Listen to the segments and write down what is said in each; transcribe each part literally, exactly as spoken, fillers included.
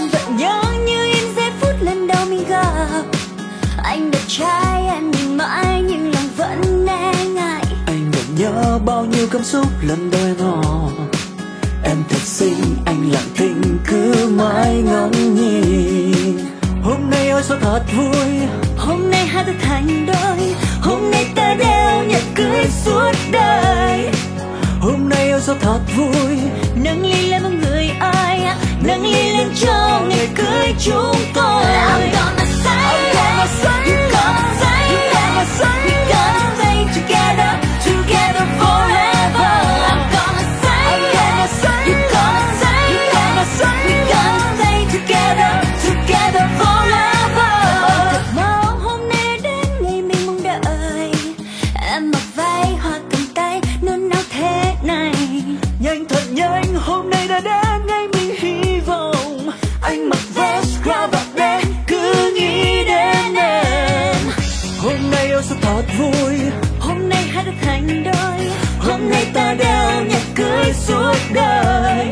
Em vẫn nhớ như in giây phút lần đầu mình gặp. Anh đẹp trai em nhìn mãi nhưng lòng vẫn e ngại. Anh vẫn nhớ bao nhiêu cảm xúc lần đầu em hò. Em thật xinh, anh lặng thinh cứ mãi ngắm nhìn. Hôm nay ôi sao thật vui, hôm nay hai ta thành đôi. Hôm nay ta đeo nhẫn cưới suốt đời. hôm nay ôi sao thật vui. Nâng ly lên một người ai, nâng ly lên cho ngày cưới chúng tôi. I'm gonna say, I'm gonna say, you gonna say, you gonna say, we gonna stay together, together forever. I'm gonna say, I'm gonna say, you gonna say, you gonna say, we gonna stay together, together forever. Thật mơ hôm nay đến ngày mình mong đợi. Em mặc váy hoa cầm tay nôn nao thế này. Nhanh thật nhanh, hôm nay đã đến ngày mình hy vọng. Anh mặc vest cravat đen cứ nghĩ đến em. Hôm nay ôi sao thật vui, hôm nay hai ta thành đôi. hôm nay ta đeo nhẫn cưới suốt đời.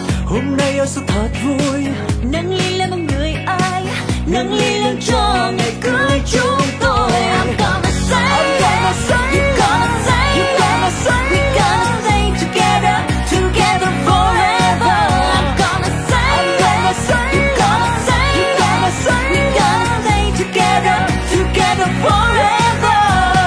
Hôm nay ôi sao thật vui, Nâng ly lên một người ai, nâng ly lên cho ngày cưới chúng tôi. I'm gonna say, I'm gonna say, you gonna say, you gonna say, we gonna stay together, together forever. I'm gonna say, I'm gonna say, you gonna say, you gonna say, we gonna stay together, together forever.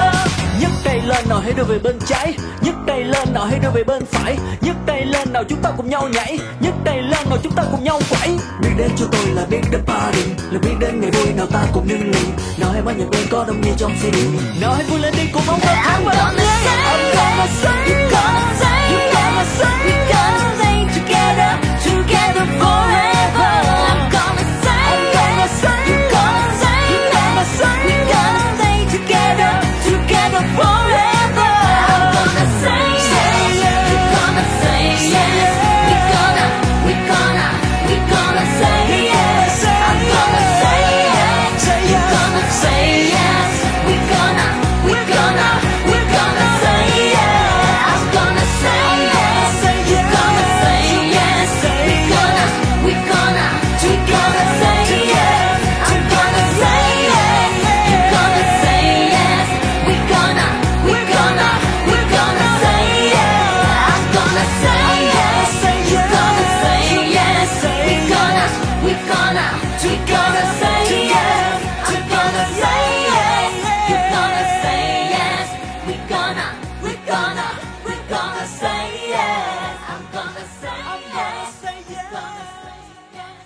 nhấc tay lên nào hãy đưa về bên trái, nhấc tay lên nào hãy đưa về bên phải, nhấc tay lên nào chúng ta cùng nhau nhảy, nhấc tay lên nào chúng ta cùng nhau quẩy. Biết đến cho tôi là biết đến party, là biết đến ngày vui nào ta cùng nâng ly, nào hãy mở nhạc lên có đông như trong xê đê, nào hãy vui lên đi cùng bóng đêm tháng I'm gonna say, I'm gonna say, you gonna say, you gonna say, we gonna stay together, together forever. I'm gonna say, I'm gonna say, you gonna say, you gonna say, we gonna stay together, together forever. I'm gonna say yes, you gonna say yes, we gonna, we gonna, we gonna say yes. I'm gonna say yes, you gonna say yes, we gonna, we gonna, we gonna say yes. I'm gonna say yes, you gonna say yes, we gonna, we gonna, we gonna say yes. I'm gonna say yes, you gonna say yes, we gonna, we gonna, we gonna say yes. I'm gonna say yes, you gonna say yes, we gonna, we gonna, we gonna say yes. I'm gonna say yes, you gonna say yes, we gonna, we gonna, we gonna say yes. I'm gonna say yes, you gonna say yes.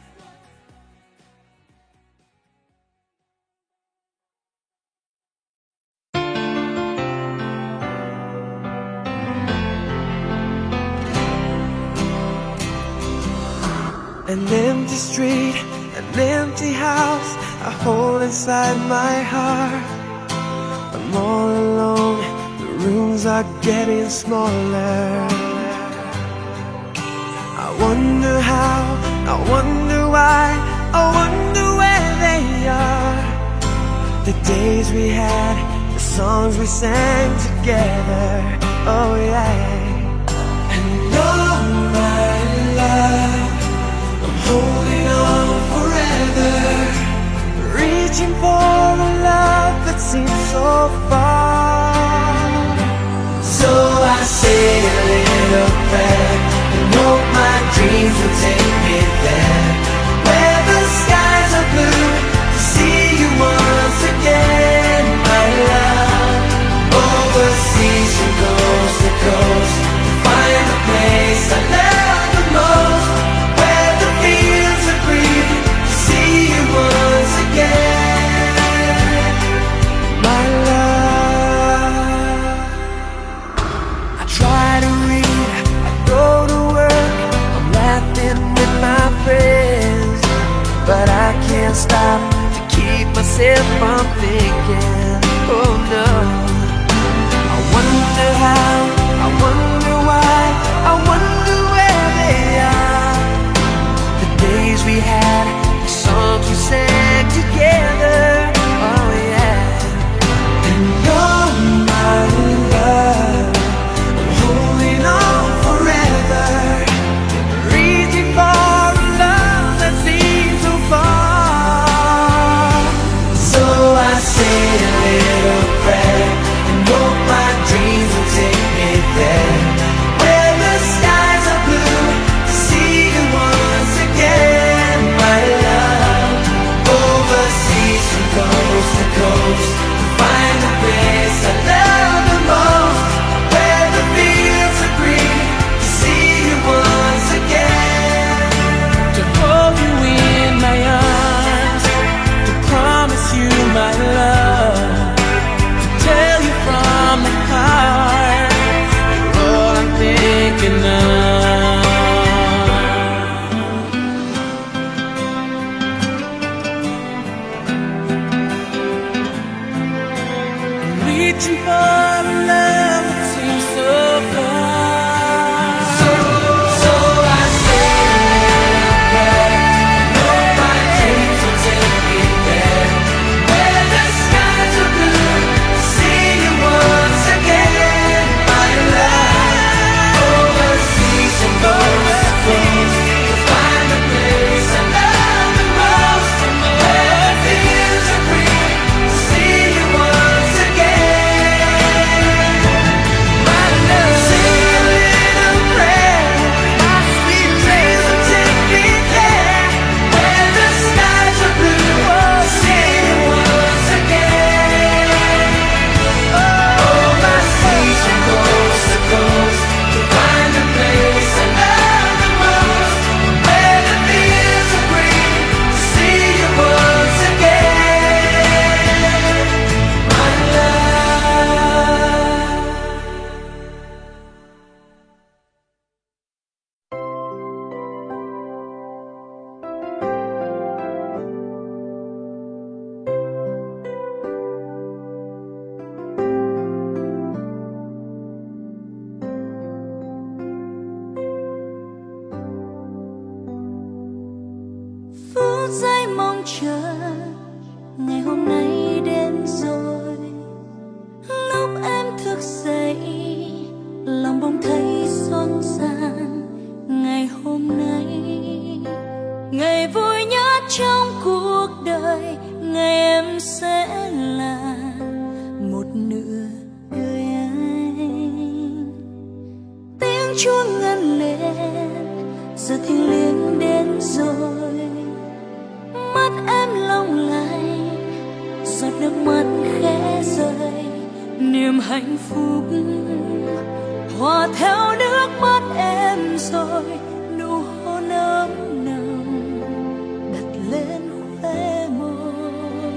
An empty street, an empty house I hold inside my heart. I'm all alone, the rooms are getting smaller. I wonder how, I wonder why, I wonder where they are. The days we had, the songs we sang together, oh yeah. And all my love, holding on forever, reaching for a love that seems so far. So I say a little prayer and hope my dreams will take me there, where the skies are blue, to see you once again, my love. Overseas from coast to coast, to find the place I love the most, where the fields are green, to see you once again, my love. I try to read, I go to work, I'm laughing with my friends. phút giây mong chờ ngày hôm nay đến rồi. Lúc em thức dậy lòng bỗng thấy xôn xang. Ngày hôm nay ngày vui nhất trong cuộc đời, ngày em sẽ là một nửa đời anh. Tiếng chuông ngân lên giờ thiêng liêng đến rồi. Mắt em long lanh giọt nước mắt khẽ rơi. Niềm hạnh phúc hòa theo nước mắt em rồi. Nụ hôn ấm nồng đặt lên khóe môi.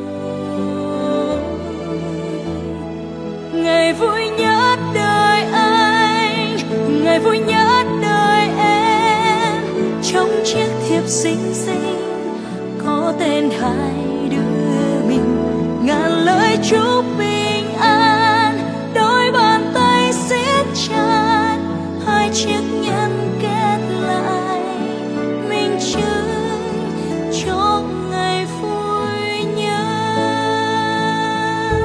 Ngày vui nhất đời anh, ngày vui nhất đời em. Trong chiếc thiệp xinh xinh có tên hai đứa mình. Ngàn lời chúc bình an, đôi bàn tay siết chặt, hai chiếc nhẫn kết lại minh chứng cho ngày vui nhất.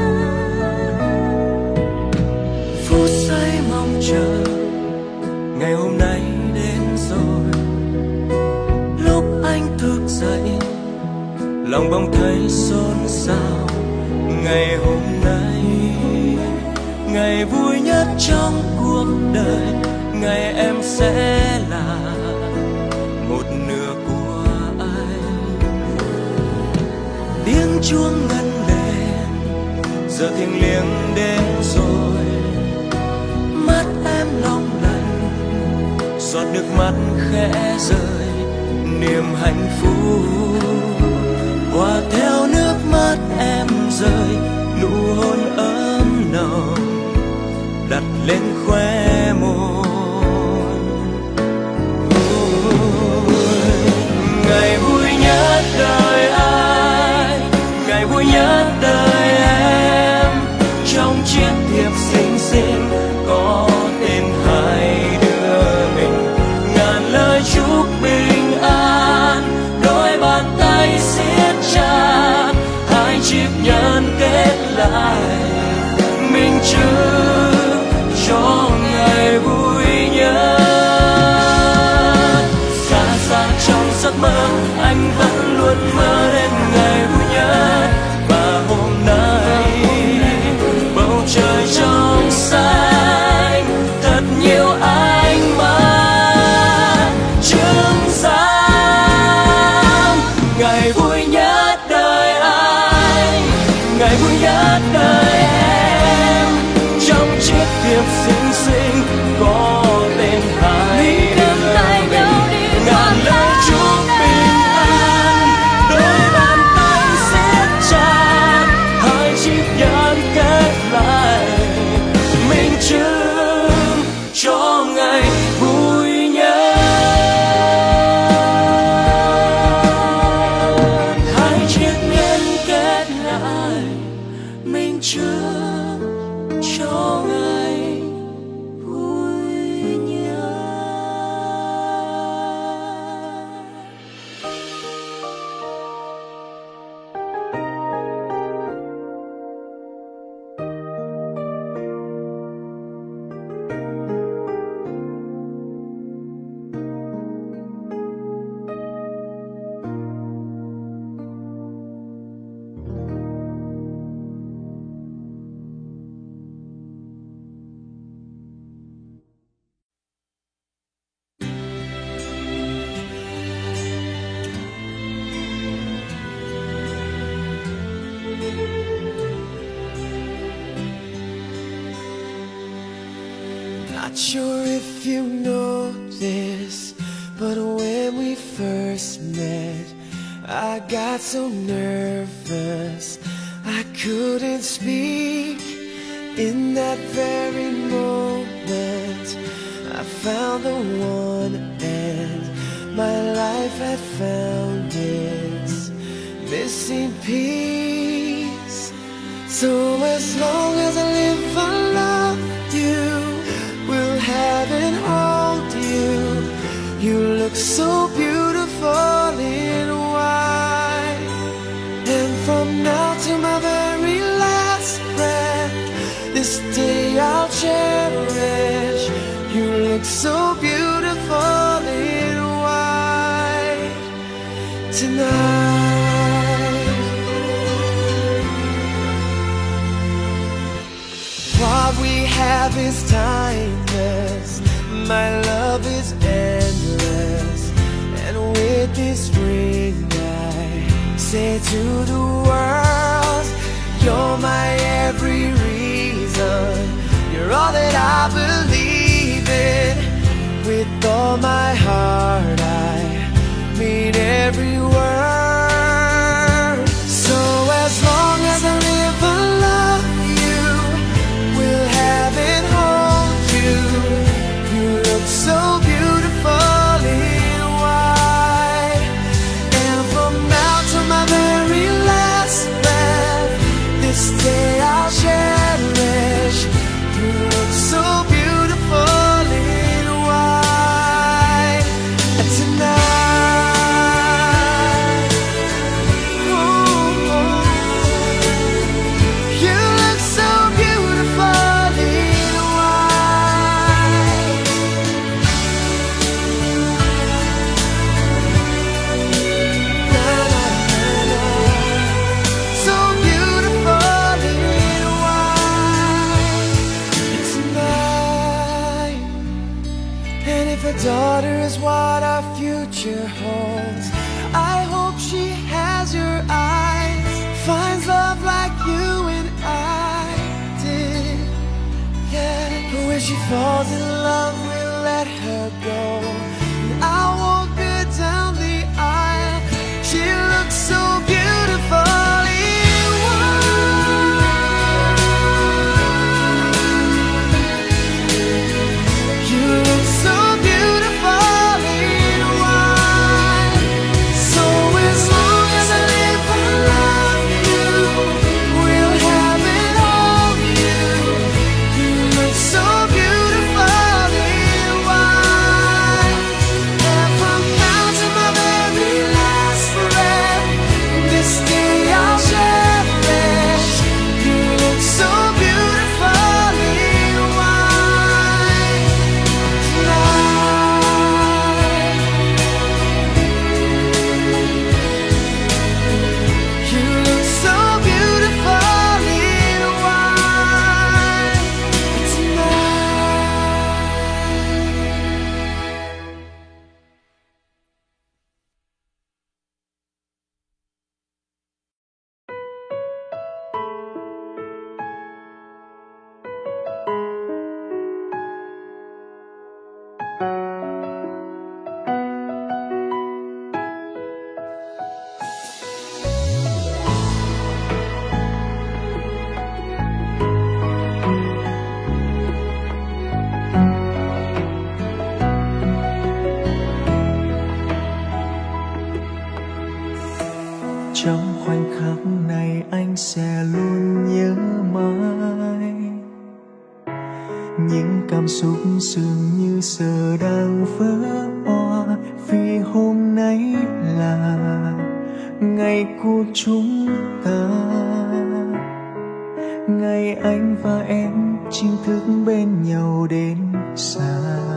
Phút giây mong chờ ngày hôm nay đến rồi. Lúc anh thức dậy lòng bỗng thấy xôn xao. Ngày hôm nay ngày vui nhất trong cuộc đời, ngày em sẽ là một nửa của anh. Tiếng chuông ngân lên giờ thiêng liêng đến rồi. Mắt em long lanh giọt nước mắt khẽ rơi. Niềm hạnh phúc hòa theo nước mắt em rơi. Nụ hôn ấm nồng đặt lên khóe môi. Ngày vui nhất đời anh, ngày vui nhất đời em. Trong chiếc thiệp xinh xinh có tên hai đứa mình. Ngàn lời chúc bình an, đôi bàn tay siết chặt, hai chiếc nhẫn kết lại minh chứng cho ngày vui nhất. Xa xa trong giấc mơ anh vẫn luôn mơ đến ngày vui nhất. Và hôm nay bầu trời trong xanh thật nhiều ánh mắt chứng giám. Ngày vui nhất đời anh, ngày vui nhất đời em. Trong chiếc thiệp xinh xinh có tên hai đứa mình. Ngàn lời chúc bình an, đôi bàn tay siết chặt, hai chiếc nhẫn kết lại minh chứng cho ngày vui nhất. Hai chiếc nhẫn kết lại minh chứng cho ngày vui nhất. Not sure if you know this, but when we first met, I got so nervous I couldn't speak. In that very moment I found the one, and my life had found its missing piece. So as long as I live I love you, will have and hold you. You look so beautiful in tonight. What we have is timeless, my love is endless, and with this ring I say to the world, you're my every reason, you're all that I believe in. With all my heart I mean every word. So as long as I live I love you, will have and hold you. You look so beautiful in white, and from now to my very last breath, this day I'll cherish. You look so beautiful in white tonight. Ooh, you look so beautiful in white. Na, na, na, na. So beautiful in white tonight. And if a daughter is what our future holds, I hope she has your eyes, finds love like you and I did. Yeah, but when she falls in love, we'll let her go, and I'll walk her down the aisle. She looks so beautiful in white. You look so beautiful in white. So as long as I live I love you, will have it all you. You look so beautiful in white, and from now to my very last breath, this day I'll cherish. You look so beautiful in white tonight. You look so beautiful in white tonight. Trong khoảnh khắc này anh sẽ luôn nhớ mãi những cảm xúc dường như giờ đang vỡ òa, vì hôm nay là ngày của chúng ta, ngày anh và em chính thức bên nhau đến già.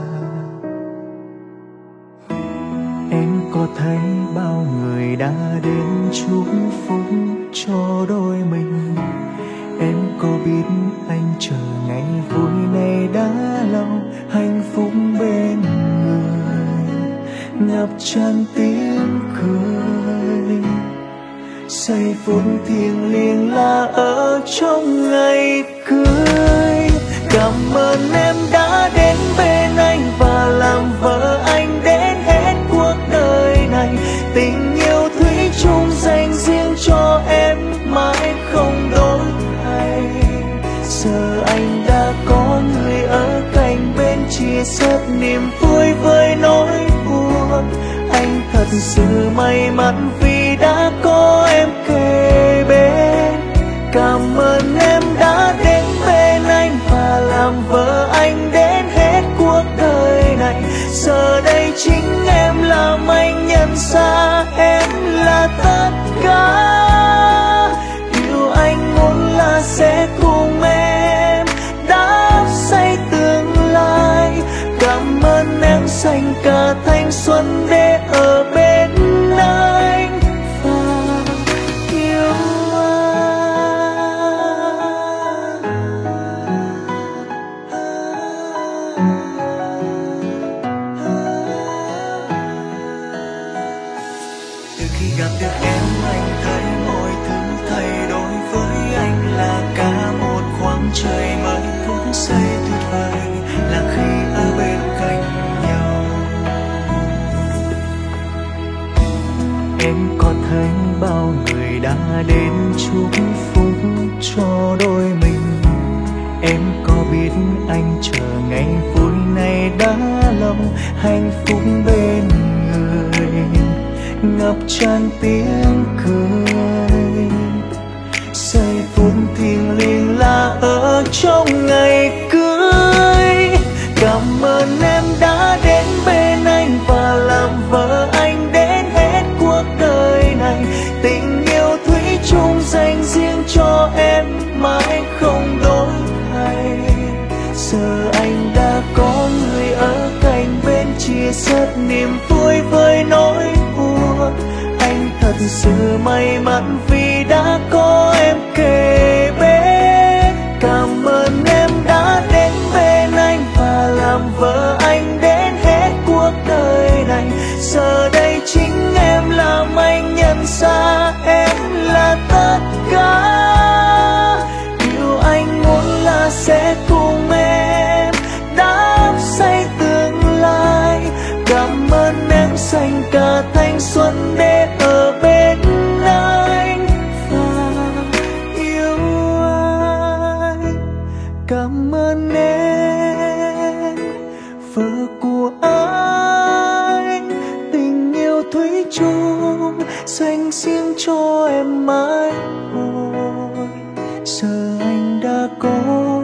Em có thấy bao người đã đến chúc phúc cho đôi mình, em có biết anh chờ ngày vui này đã lâu, hạnh phúc bên người ngập tràn tiếng cười. Giây phút thiêng liêng là ở trong ngày cưới. Cảm ơn em đã đến bên anh và làm vợ anh đến hết cuộc đời này. Tình yêu thủy chung dành riêng cho em mãi không đổi thay. Giờ anh đã có người ở cạnh bên chia sẻ niềm vui với nỗi buồn. Anh thật sự may mắn vì đã có em kề bên. Cảm ơn em đã đến bên anh và làm vợ anh đến hết cuộc đời này. Giờ đây chính em làm anh nhận ra em là tất cả. Điều anh muốn là sẽ cùng em đắp xây tương lai. Cảm ơn em dành cả thanh xuân để ở bên anh. Khi gặp được em anh thấy mọi thứ thay đổi, với anh là cả một khoảng trời mới phút giây tuyệt vời, là khi ở bên cạnh nhau. Em có thấy bao người đã đến chúc phúc cho đôi mình. Em có biết anh chờ ngày vui này đã lâu, hạnh phúc bên người ngập tràn tiếng cười. Giây phút thiêng liêng là ở trong ngày cưới. Cảm ơn em đã đến bên anh và làm vợ anh đến hết cuộc đời này. Tình yêu thủy chung dành riêng cho em mãi không đổi thay. Giờ anh đã có người ở cạnh bên chia sẻ niềm vui với nỗi buồn. Anh thật sự may mắn vì đã có em kề bên. Cảm ơn em đã đến bên anh và làm vợ anh đến hết cuộc đời này. Giờ đây chính em làm anh nhận ra em là tất cả. Điều anh muốn là sẽ cùng em đắp xây tương lai. Cảm ơn em dành cả thanh xuân để ở bên anh và yêu anh. Cảm ơn em vợ của anh, tình yêu thủy chung dành riêng cho em mãi hồi. Giờ anh đã có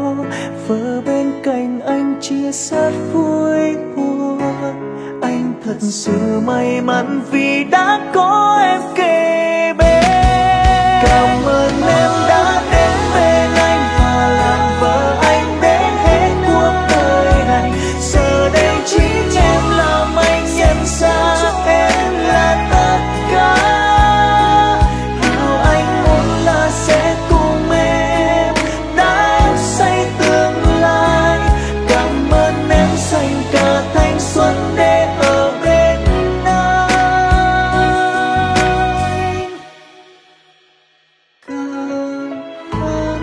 vợ bên cạnh anh chia sẻ vui buồn. Anh thật sự may mắn vì đã có em kề bên. Cảm ơn em đã đến bên anh và làm vợ anh đến hết cuộc đời này. Giờ đây chính em làm anh nhận ra em là tất cả. Điều anh muốn là sẽ cùng em đã xây tương lai. Cảm ơn em dành cả thanh xuân để ở bên anh. Cảm ơn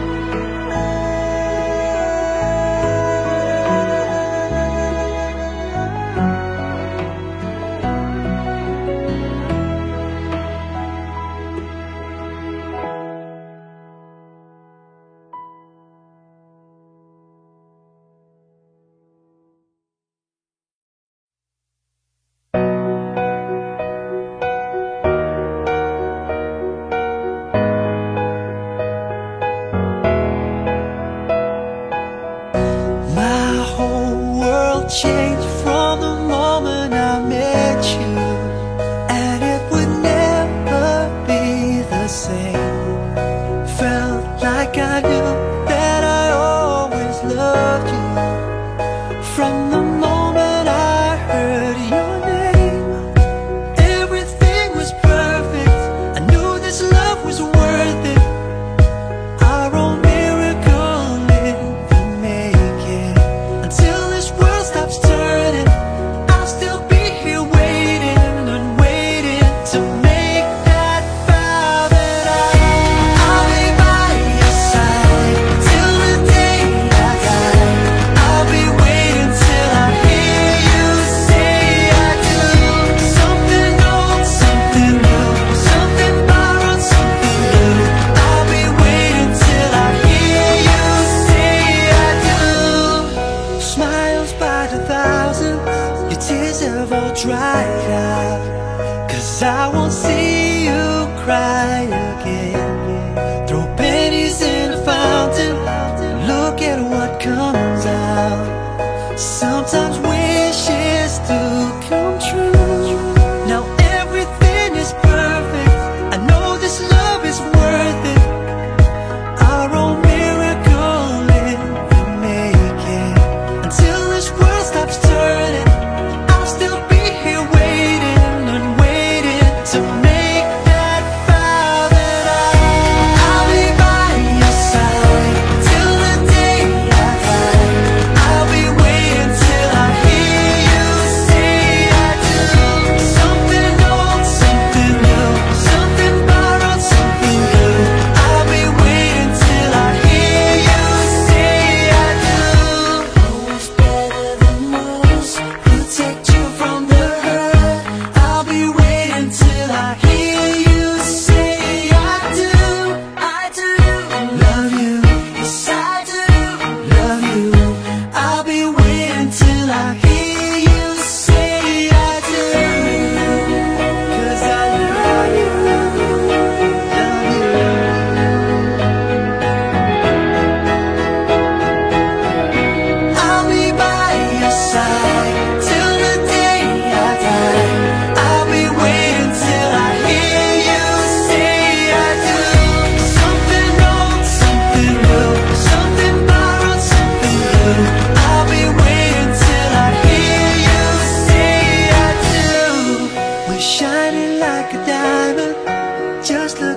My whole world changed from the moment I met you, and it would never be the same. Felt like I knew that I always loved you from the moment I heard your name. Everything was perfect, I knew this love was worth it. Our own miracle in the making. Until this world stops turning, I'll still be here waiting and waiting to make that vow that I, I'll be by your side till the day I die. I'll be waiting till I hear you say I do. Something old, something new, something borrowed, something new. I'll be waiting till I hear you say I do. Smiles by the thousand, your tears have all dried out. Cause I won't see you cry again. Throw pennies in the fountain, look at what comes out. Sometimes wishes do come true. Now everything is perfect, I know this love is worth it. Our own miracle in the making. Until this world stops turning, I'll still be here waiting and waiting to make that vow that I, shining like a diamond. Just look